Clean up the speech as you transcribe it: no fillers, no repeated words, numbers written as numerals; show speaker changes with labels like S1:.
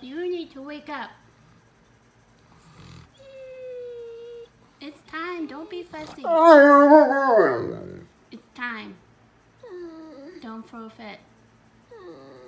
S1: You need to wake up. It's time. Don't be fussy. It's time. Don't throw a fit.